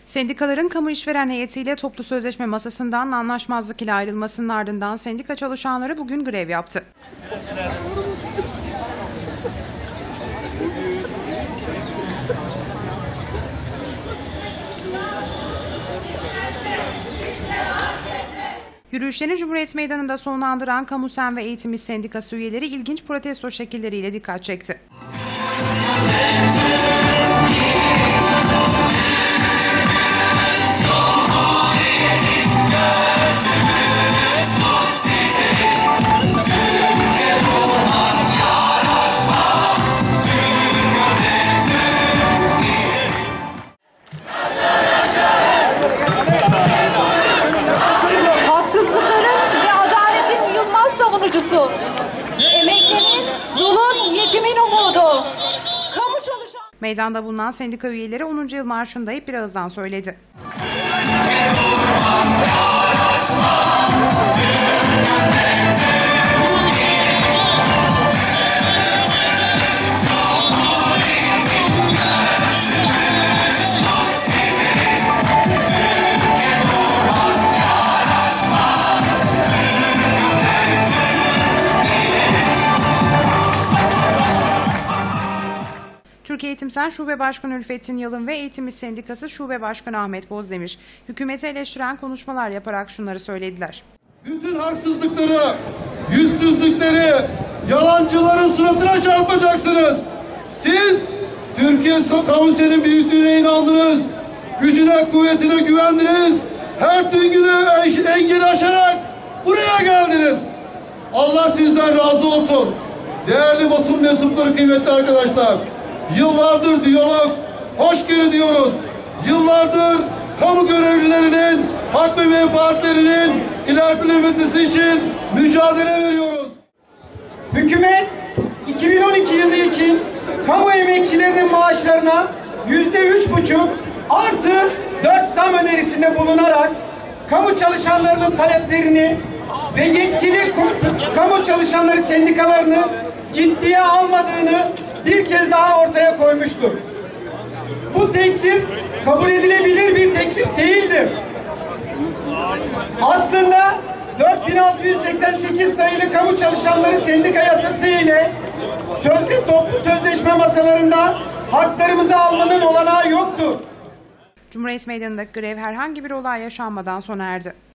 Sendikaların kamu işveren heyetiyle toplu sözleşme masasından anlaşmazlık ile ayrılmasının ardından sendika çalışanları bugün grev yaptı. Yürüyüşlerini Cumhuriyet Meydanı'nda sonlandıran Kamu Sen ve Eğitim İş Sendikası üyeleri ilginç protesto şekilleriyle dikkat çekti. Emeklinin, yolun, yetimin umudu. Kamu çalışan... Meydanda bulunan sendika üyeleri 10. yıl marşında hep bir ağızdan söyledi. Türkiye Eğitim Sen Şube Başkanı Ülfettin Yalın ve Eğitim İş Sendikası Şube Başkanı Ahmet Bozdemir, hükümeti eleştiren konuşmalar yaparak şunları söylediler. Bütün haksızlıkları, yüzsüzlükleri, yalancıların suratına çarpacaksınız. Siz Türkiye Kamu Sen'in büyüklüğüne inandınız, gücüne, kuvvetine güvendiniz, her türlü engeli aşarak buraya geldiniz. Allah sizden razı olsun. Değerli basın mensupları, kıymetli arkadaşlar. Yıllardır diyalog, hoşgörü diyoruz. Yıllardır kamu görevlilerinin hak ve menfaatlerinin ilerletilmesi için mücadele veriyoruz. Hükümet 2012 yılı için kamu emekçilerinin maaşlarına %3,5 artı 4 zam önerisinde bulunarak kamu çalışanlarının taleplerini ve yetkili kamu çalışanları sendikalarını ciddiye almadığını bir kez daha ortaya koymuştur. Bu teklif kabul edilebilir bir teklif değildir. Aslında 4688 sayılı kamu çalışanları sendika yasası ile sözlü toplu sözleşme masalarında haklarımızı almanın olanağı yoktur. Cumhuriyet Meydanı'ndaki grev herhangi bir olay yaşanmadan sona erdi.